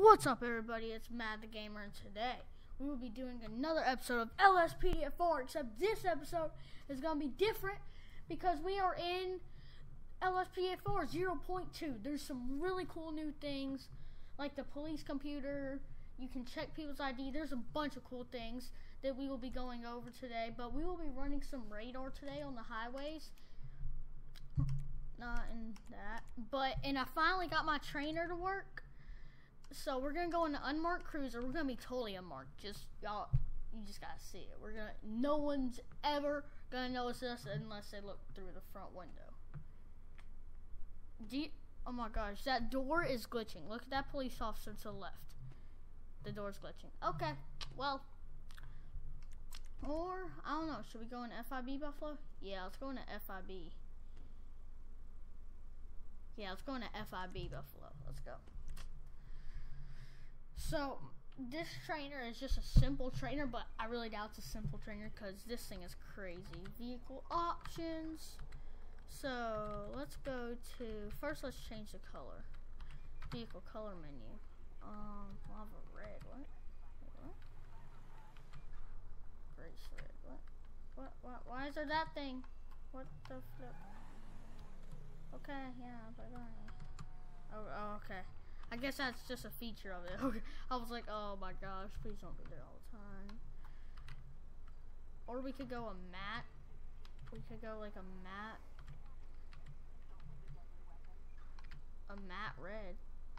What's up, everybody? It's Matt the Gamer, and today we will be doing another episode of LSPDF4, except this episode is going to be different because we are in LSPDF4 0.2. There's some really cool new things, like the police computer. You can check people's ID. There's a bunch of cool things that we will be going over today, but we will be running some radar today on the highways. Not in that, and I finally got my trainer to work. So we're gonna go in the unmarked cruiser. We're gonna be totally unmarked. Just y'all, you just gotta see it. No one's ever gonna notice us unless they look through the front window. Oh my gosh, that door is glitching. Look at that police officer to the left. The door's glitching. Okay, well, or I don't know. Should we go in FIB Buffalo? Yeah, let's go into FIB. Yeah, let's go into FIB Buffalo. Let's go. So, this trainer is just a simple trainer, but I really doubt it's a simple trainer because this thing is crazy. Vehicle options. So, let's go to, first let's change the color. Vehicle color menu. Lava red, what? Wait, what? Grace red, what? Why is there that thing? What the flip? Okay, yeah, but oh, okay. I guess that's just a feature of it. Okay. I was like, oh my gosh, please don't be there all the time. Or we could go a matte. We could go like a matte red.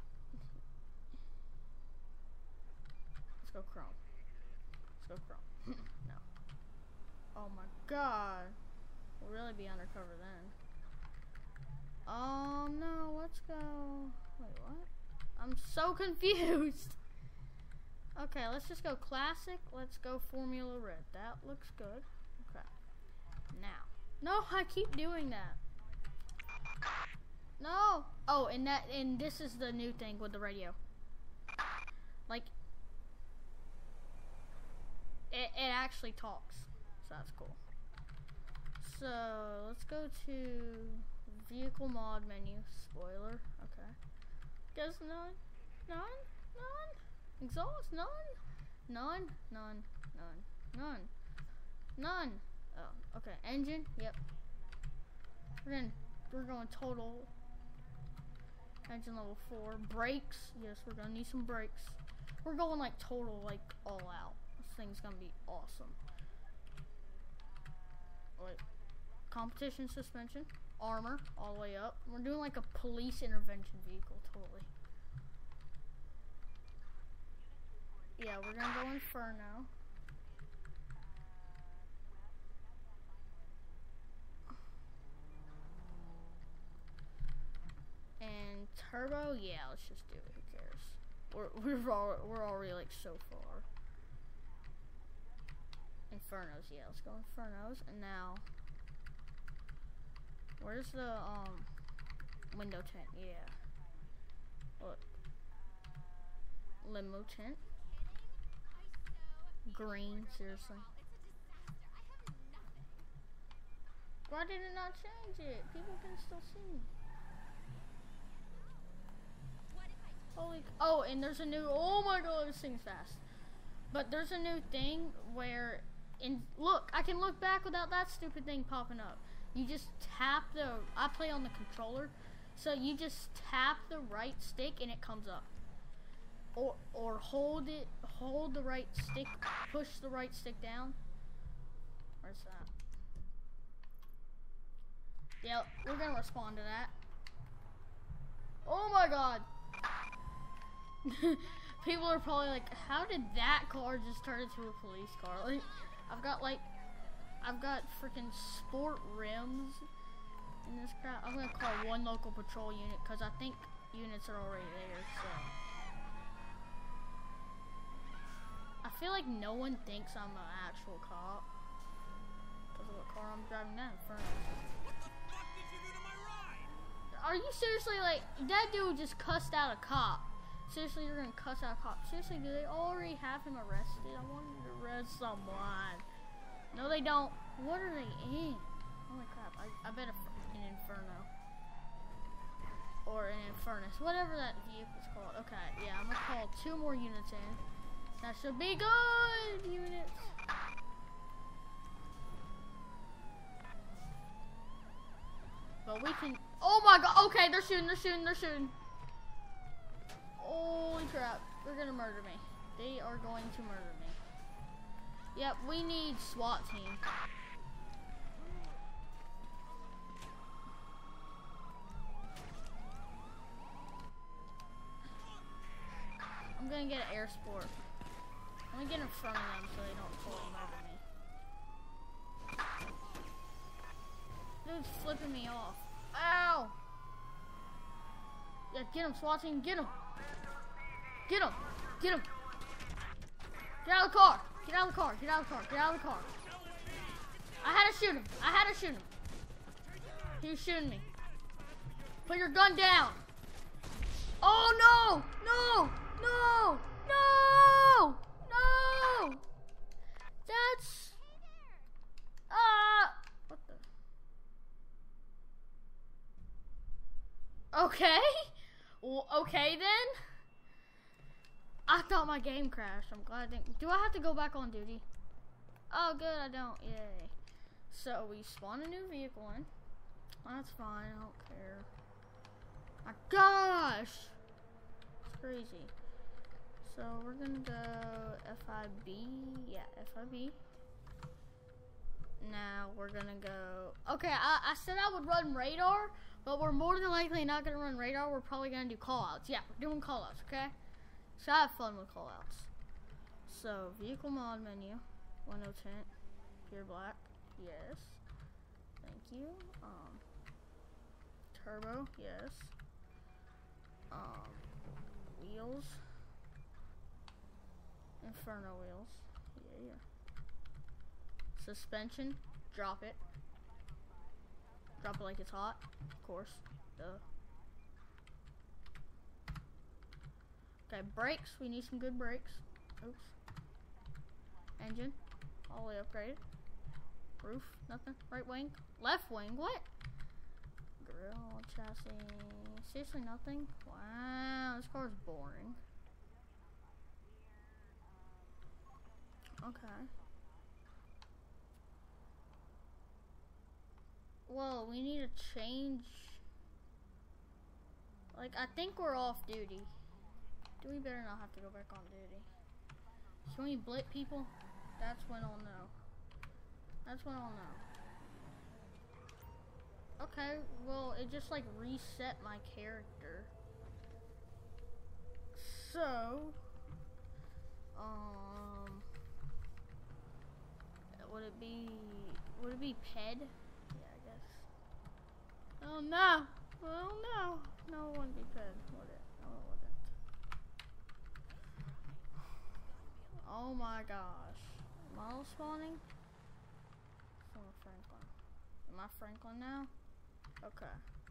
Let's go chrome. Let's go chrome. No. Oh my god. We'll really be undercover then. Oh no, let's go. Wait, what? I'm so confused. Okay, let's just go classic. Let's go formula red. That looks good. Okay. Now. No, I keep doing that. No. Oh, and this is the new thing with the radio. Like, it actually talks. So that's cool. So, let's go to vehicle mod menu. Spoiler. Okay. Guess none. Exhaust, none. Oh, okay. Engine, yep. We're going total. Engine level 4. Brakes, yes, we're gonna need some brakes. We're going like total, like all out. This thing's gonna be awesome. Wait. Competition suspension. Armor all the way up. We're doing like a police intervention vehicle, totally. Yeah, we're gonna go Inferno. And Turbo, yeah, let's just do it. Who cares? We're already like so far. Infernos, yeah, let's go Infernos. And now, where's the window tint? Yeah. Look. Limo tint. Green, seriously. Why did it not change it? People can still see me. Holy, oh, and there's a new, oh my god, this thing's fast. But there's a new thing where, look, I can look back without that stupid thing popping up. You just tap I play on the controller, so you just tap the right stick and it comes up. Or hold the right stick, push the right stick down. Where's that? Yeah, we're gonna respond to that. Oh my god. People are probably like, how did that car just turn into a police car? Like, I've got freaking sport rims in this crap. I'm gonna call one local patrol unit because I think units are already there, so. I feel like no one thinks I'm an actual cop because of what car I'm driving now in front of. What the fuck did you do to my ride? Are you seriously like, that dude just cussed out a cop? Seriously, you're gonna cuss out a cop? Seriously, do they already have him arrested? I wanted to arrest someone. No, they don't. What are they in? Holy crap, I bet an Inferno. or an Infernus, whatever that vehicle's called. Okay, yeah, I'm gonna call 2 more units in. That should be good, units. But we can, oh my god, okay, they're shooting. Holy crap, they're gonna murder me. They are going to murder me. Yep, we need SWAT team. I'm gonna get an air sport. I'm gonna get in front of them so they don't totally murder me. Dude's flipping me off. Ow! Yeah, get him, SWAT team, get him! Get him! Get him! Get out of the car! Get out of the car! Get out of the car! Get out of the car! I had to shoot him! I had to shoot him! He was shooting me. Put your gun down! Oh no! No! No! No! No! That's... what the... Okay? Well, okay then? I thought my game crashed. I'm glad I didn't... Do I have to go back on duty? Oh, good, I don't. Yay. So, we spawn a new vehicle in. That's fine, I don't care. My gosh! It's crazy. So, we're gonna go FIB. Yeah, FIB. Now, we're gonna go... Okay, I said I would run radar, but we're more than likely not gonna run radar. We're probably gonna do callouts. Yeah, we're doing callouts, okay? So I have fun with callouts. So vehicle mod menu, 1010, pure black, yes. Thank you. Turbo, yes. Wheels, Inferno wheels, yeah. Suspension, drop it. Drop it like it's hot, of course. Duh. Okay, brakes. We need some good brakes. Oops. Engine. All the way upgraded. Roof. Nothing. Right wing. Left wing. What? Grill. Chassis. Seriously, nothing? Wow. This car is boring. Okay. Well, we need to change. Like, I think we're off duty. We better not have to go back on duty. Can we blit people? That's when I'll know. That's when I'll know. Okay, well, it just like reset my character. So, would it be Ped? Yeah, I guess. Oh no! Oh no! No, it wouldn't be Ped, would it? No, it wouldn't. Oh my gosh. Model spawning? From Franklin. Am I Franklin now? Okay.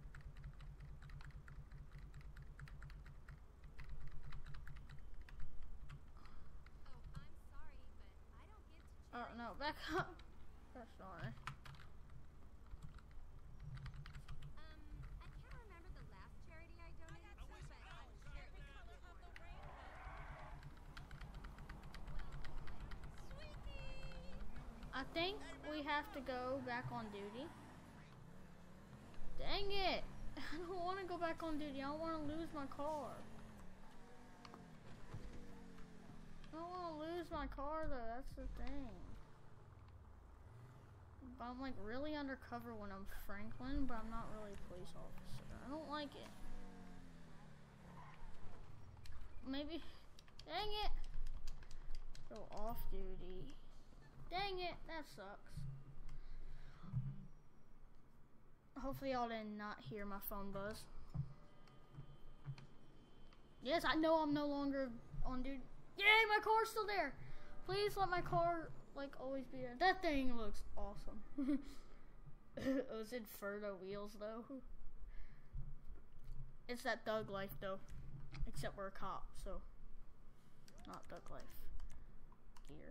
Oh, no, back up. That's not it. I can't remember the last charity I donated to, but I'm sure it was something important. I think we have to go back on duty. Dang it! I don't want to go back on duty. I don't want to lose my car. I don't want to lose my car though. That's the thing. But I'm like really undercover when I'm Franklin, but I'm not really a police officer. I don't like it. Maybe. Dang it! Go off duty. Dang it, that sucks. Hopefully y'all did not hear my phone buzz. Yes, I know I'm no longer on duty. Yay, my car's still there. Please let my car like always be there. That thing looks awesome. It was Inferno wheels though. It's that thug life though. Except we're a cop, so not thug life. Gear.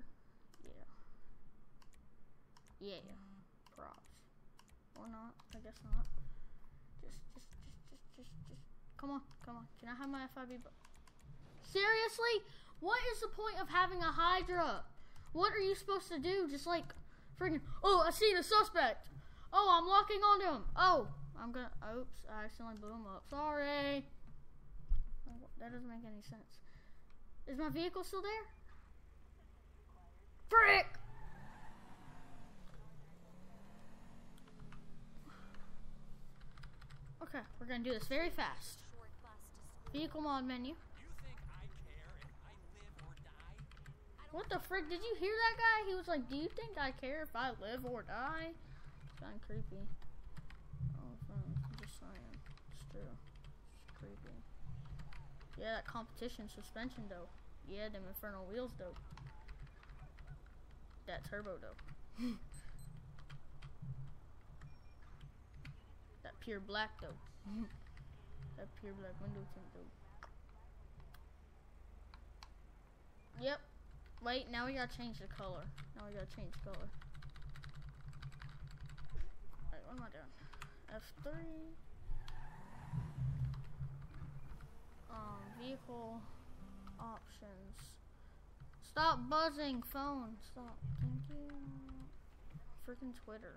Yeah. Props. Or not. I guess not. Just Come on, come on. Can I have my FIB? Seriously? What is the point of having a Hydra? What are you supposed to do? Just like freaking, oh, I see the suspect. Oh, I'm locking onto him. Oh, I'm gonna, oops, I accidentally blew him up. Sorry. That doesn't make any sense. Is my vehicle still there? Frick! Okay, we're gonna do this very fast. Vehicle mod menu. You think I care if I live or die? What the frick? Did you hear that guy? He was like, do you think I care if I live or die? It's kind of creepy. Oh, I'm just saying. It's true. It's creepy. Yeah, that competition suspension though. Yeah, them infernal wheels though. That turbo though. That pure black though. That pure black window tint though. Yep. Wait, now we gotta change the color. Now we gotta change color. Alright, what am I doing? F3. Vehicle options. Stop buzzing, phone. Stop. Thank you. Freaking Twitter.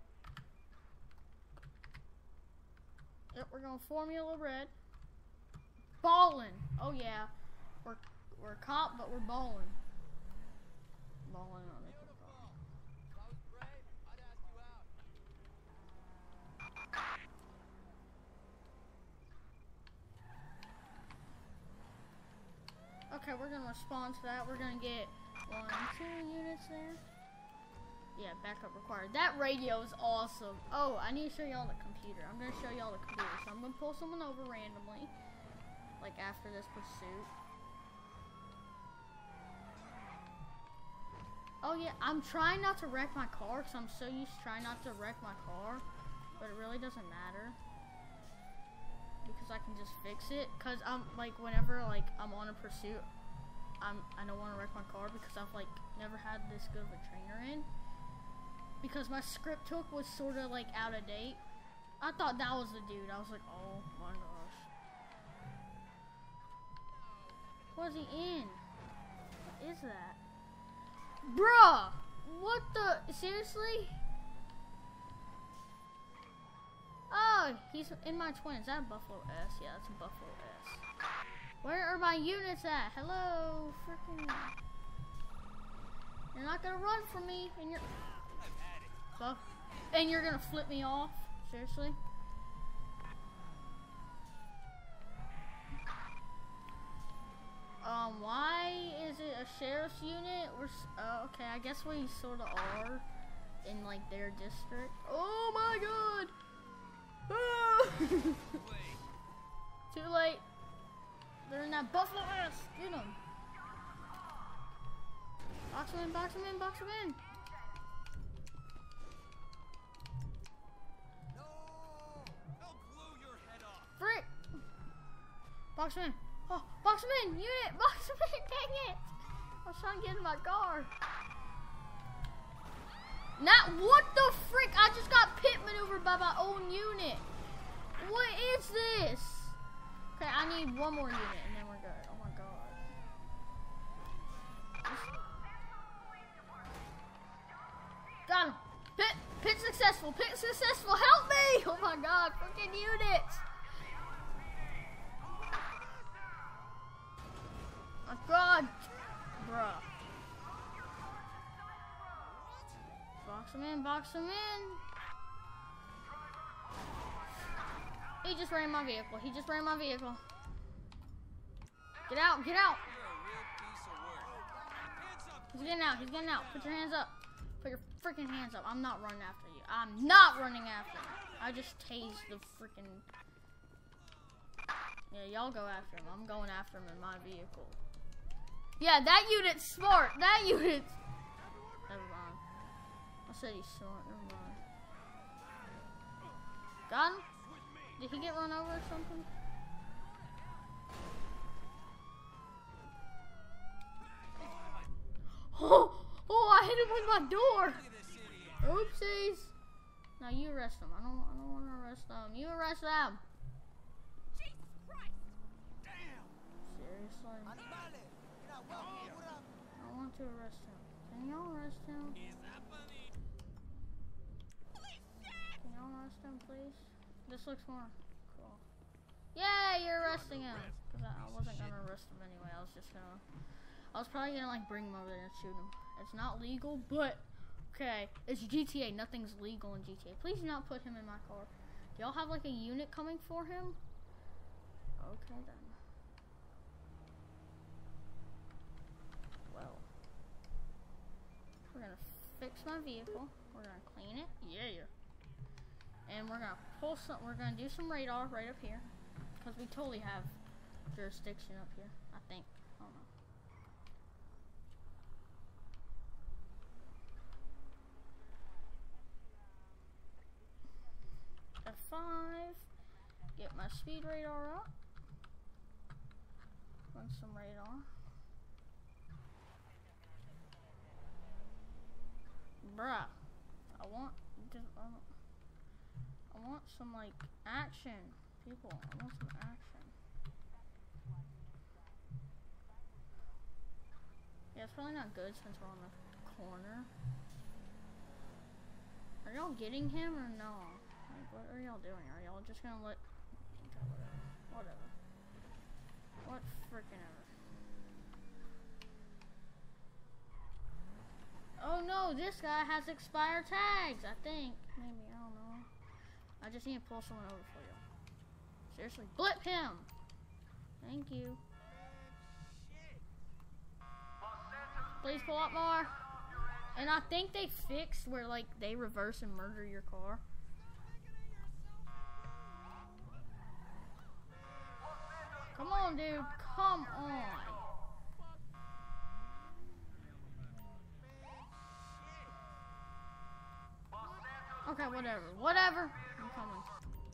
Yep, we're going Formula Red. Ballin'. Oh yeah. We're a cop, but we're ballin'. Ballin' on it. Okay, we're gonna respond to that. We're gonna get 1, 2 units there. Yeah, backup required. That radio is awesome. Oh, I need to show y'all the computer. I'm gonna show y'all the computer. So I'm gonna pull someone over randomly, like after this pursuit. Oh yeah, I'm trying not to wreck my car because I'm so used to trying not to wreck my car, but it really doesn't matter because I can just fix it. Cause I'm like, whenever like I'm on a pursuit, I don't want to wreck my car because I've like never had this good of a trainer in. Because my script hook was sort of like out of date. I thought that was the dude. I was like, oh my gosh. What is he in? What is that? Bruh! What the? Seriously? Oh, he's in my twin. Is that a Buffalo S? Yeah, that's a Buffalo S. Where are my units at? Hello? Freaking. You're not gonna run from me, and you're. And you're gonna flip me off? Seriously? Why is it a sheriff's unit? Okay, I guess we sort of are in like their district. Oh my god! Ah! Too late. They're in that Buffalo ass. Get them. Box them in, box them in, box them in. Frick! Box him in. Oh, box him in! Unit! Box him in! Dang it! I was trying to get in my car. What the frick? I just got pit maneuvered by my own unit. What is this? Okay, I need one more unit and then we're good. Oh my god. Got him! Pit successful! Pit successful! Help me! Oh my god, freaking units! Oh god! Bruh. Box him in, box him in! He just ran my vehicle. He just ran my vehicle. Get out, get out! He's getting out, he's getting out. Put your hands up. Put your freaking hands up. I'm not running after you. I'm not running after you. I just tased the freaking... Yeah, y'all go after him. I'm going after him in my vehicle. Yeah, that unit's smart. That unit's... Never mind. I said he's smart. Never mind. Got him? Did he get run over or something? Oh, I hit him with my door. Oopsies. Now you arrest him. I don't want to arrest them. You arrest them. to arrest him. Can y'all arrest him? Is that funny? Can y'all arrest him, please? This looks more cool. Yay, you're arresting him. Cause I wasn't gonna arrest him anyway. I was probably gonna like bring him over there and shoot him. It's not legal, but okay. It's GTA. Nothing's legal in GTA. Please do not put him in my car. Do y'all have like a unit coming for him? Okay then. Well, we're gonna fix my vehicle. We're gonna clean it. Yeah. And we're gonna pull some. We're gonna do some radar right up here, because we totally have jurisdiction up here. I think. I don't know. F5. Get my speed radar up. Run some radar. Bruh. I want some like action. People, I want some action. Yeah, it's probably not good since we're on the corner. Are y'all getting him or no? Like, what are y'all doing? Are y'all just gonna let... Whatever. What freaking ever. Oh no, this guy has expired tags, I think. Maybe, I don't know. I just need to pull someone over for you. Seriously, blip him! Thank you. Please pull up more. And I think they fixed where like they reverse and murder your car. Come on, dude. Come on. Okay, whatever. Whatever. I'm coming.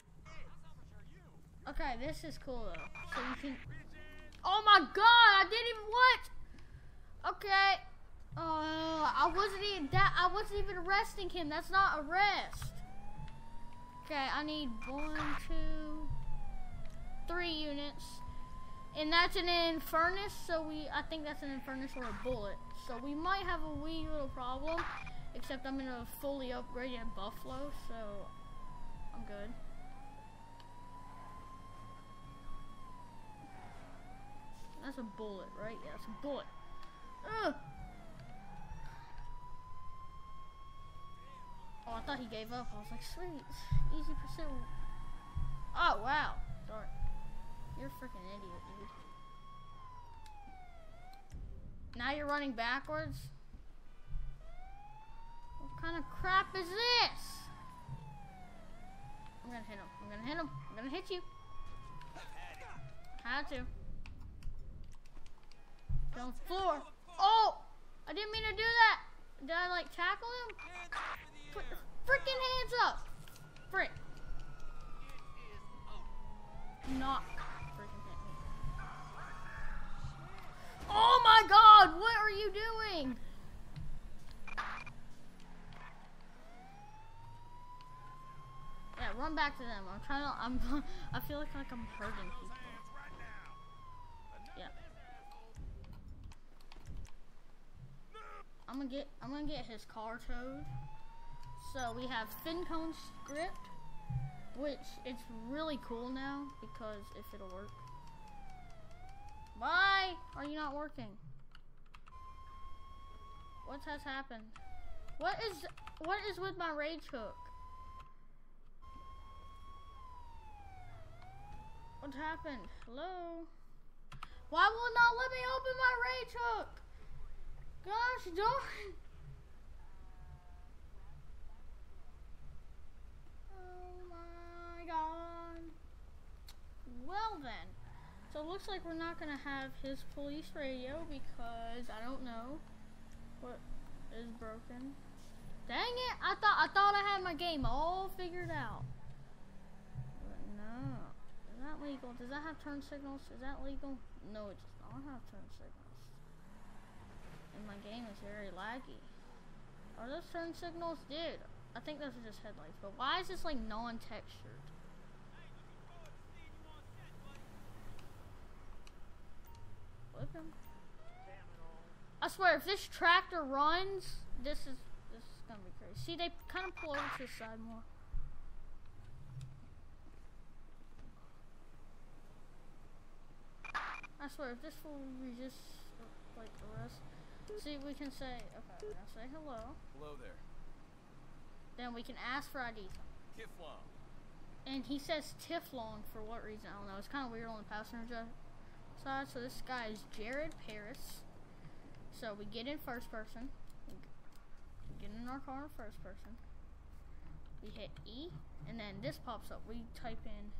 Okay, this is cool though. So you can... Oh my god, I didn't even... What? Okay. I wasn't even arresting him. That's not arrest. Okay, I need 1, 2, 3 units. And that's an Infernus, so I think that's an Infernus or a bullet. So we might have a wee little problem. Except I'm in a fully upgraded Buffalo, so I'm good. That's a bullet, right? Yeah, it's a bullet. Ugh. Oh, I thought he gave up. I was like, sweet. Easy pursuit. Oh, wow. Sorry. You're a freaking idiot, dude. Now you're running backwards? What kind of crap is this? I'm gonna hit him. I'm gonna hit him. I'm gonna hit you. Had to. Get on the floor. Oh! I didn't mean to do that. Did I like tackle him? Put your freaking hands up. Frick. Not freaking hit me. Oh my god! What are you doing? Yeah, run back to them. I'm trying to. I feel like I'm hurting people. Yeah. I'm gonna get his car towed. So we have Fincone script, which it's really cool now because if it'll work. Why are you not working? What has happened? What is with my rage hook? What happened? Hello? Why will it not let me open my rage hook? Gosh darn. Oh my god. Well then. So it looks like we're not gonna have his police radio because I don't know what is broken. Dang it! I thought I had my game all figured out. But no. Is that legal? Does that have turn signals? Is that legal? No, it does not have turn signals. And my game is very laggy. Are those turn signals? Dude, I think those are just headlights. But why is this like non-textured? Flip him. A I swear, if this tractor runs, this is gonna be crazy. See, they kind of pull over to the side more. I swear, if this fool resist, like, arrest, see, we can say, okay, now say hello. Hello there. Then we can ask for ID. Tiflon. And he says Tiflon for what reason? I don't know. It's kind of weird on the passenger side. So this guy is Jared Paris. So we get in first person. We get in our car in first person. We hit E, and then this pops up. We type in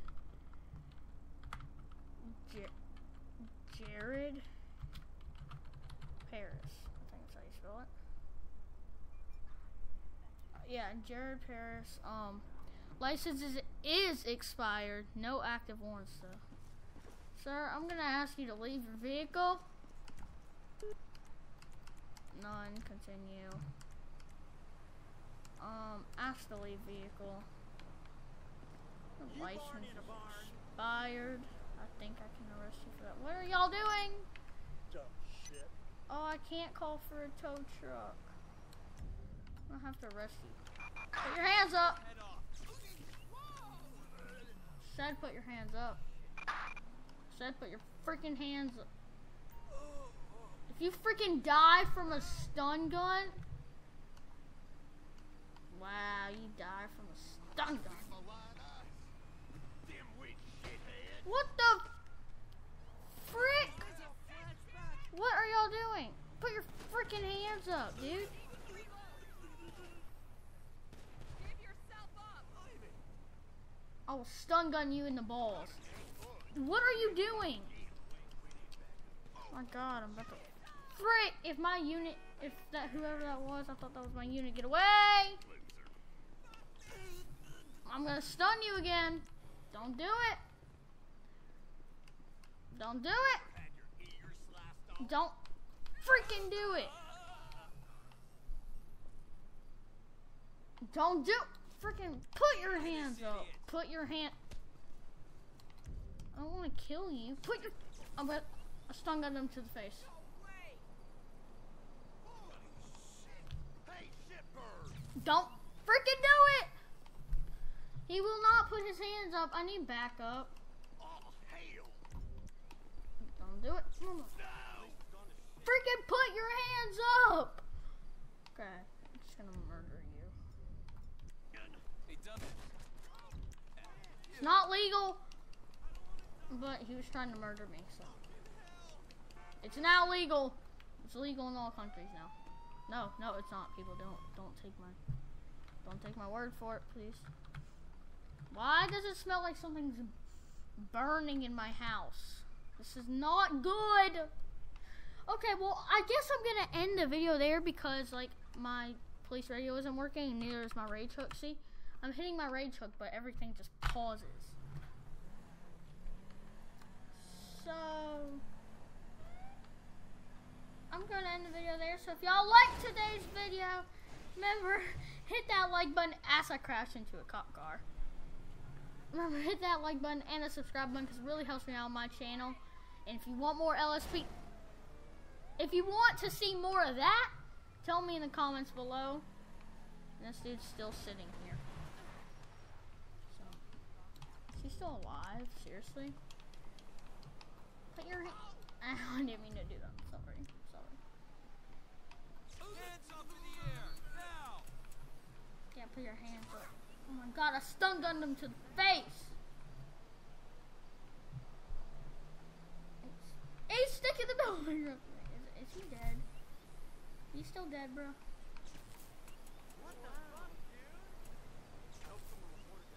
Jared Paris. I think that's how you spell it. Yeah, Jared Paris. License is expired. No active warrants though. Sir, I'm gonna ask you to leave your vehicle. None. Continue. Ask to leave vehicle. License is expired. I think I can arrest you for that. What are y'all doing? Dumb shit. Oh, I can't call for a tow truck. I'll have to arrest you. Put your hands up. Head off. Said put your hands up. Said put your freaking hands up. If you freaking die from a stun gun. Wow, you die from a stun gun. What the frick? What are y'all doing? Put your freaking hands up, dude. Give yourself up. I will stun gun you in the balls. What are you doing? Oh my god, I'm about to... Frick! If my unit... If that... Whoever that was, I thought that was my unit. Get away! I'm gonna stun you again. Don't do it. Don't do it. Had your ears slashed off. Don't freaking do it. Don't do... Freaking put your hands up. Put your hand... I don't want to kill you. Put your... I'm gonna... I stun gun him to the face. Don't freaking do it! He will not put his hands up. I need backup. Don't do it. Freaking put your hands up! Okay, I'm just gonna murder you. Hey, dumbass. It's not legal, but he was trying to murder me, so. It's now legal. It's legal in all countries now. No, it's not. People don't take my word for it, please. Why does it smell like something's burning in my house? This is not good. Okay, well, I guess I'm gonna end the video there because like my police radio isn't working and neither is my rage hook. See, I'm hitting my rage hook, but everything just pauses. So I'm gonna end the video there. So if y'all liked today's video, remember, hit that like button as I crash into a cop car. Remember, hit that like button and the subscribe button because it really helps me out on my channel. And if you want more LSP, if you want to see more of that, tell me in the comments below. And this dude's still sitting here. So, is he still alive? Seriously? Put your hand. I didn't mean to do that. Sorry. Hands up in the air. Now. Yeah, put your hands up. Oh my god, I stun gunned him to the face. He's sticking the building up. Is he dead? He's still dead, bro. What the fuck, dude? I hope someone reported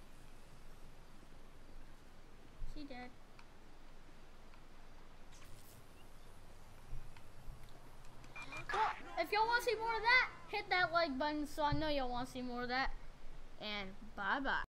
that. Is he dead? Well, if y'all want to see more of that, hit that like button so I know y'all want to see more of that. And bye-bye.